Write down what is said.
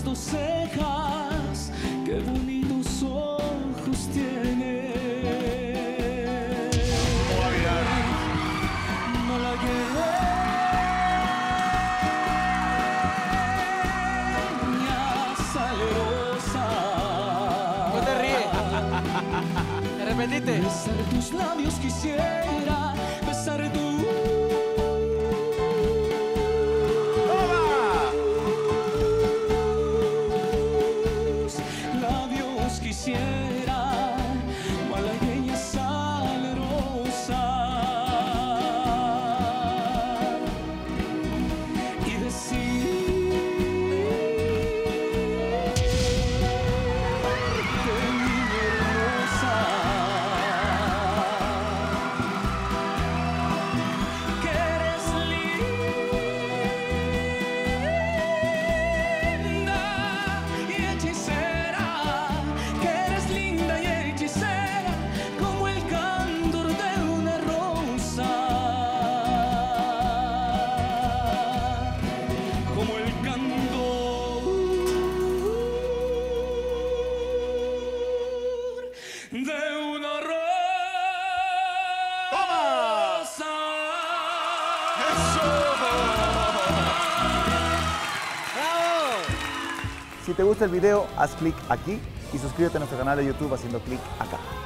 esas dos cejas, qué bonitos ojos tienes. Repetite. Besar tus labios quisiera, besar tus labios quisiera, malagueña salerosa, y decir de una rosa. ¡Eso! ¡Bravo! Si te gusta el video, haz clic aquí y suscríbete a nuestro canal de YouTube haciendo clic acá.